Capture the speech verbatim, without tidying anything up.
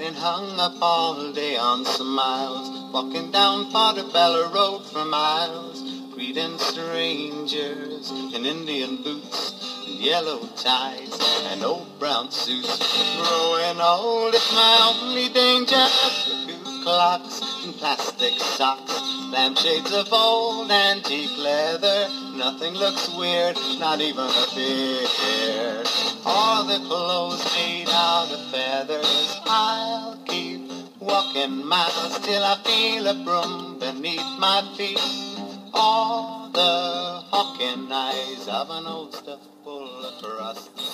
getting hung up all day on smiles, walking down Portobello Road for miles, greeting strangers in Indian boots and yellow ties and old brown suits. Growing old is my only danger. Cuckoo clocks and plastic socks, lampshades of old antique leather. Nothing looks weird, not even a beard. All the clothes made out of feathers. I'll keep walking miles till I feel a broom beneath my feet. All the hawking eyes of an old stuffed bull across the